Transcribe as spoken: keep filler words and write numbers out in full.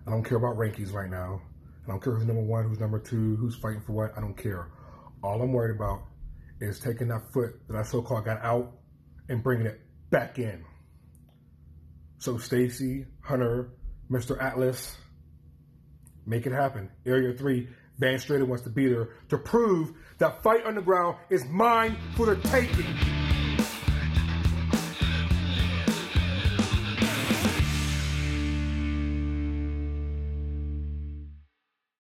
I don't care about rankings right now. I don't care who's number one, who's number two, who's fighting for what. I don't care. All I'm worried about is taking that foot that I so-called got out and bringing it back in. So Stacy, Hunter, Mister Atlas, make it happen. Area three, Vance Strader wants to beat her to prove that Fight Underground is mine for the taking.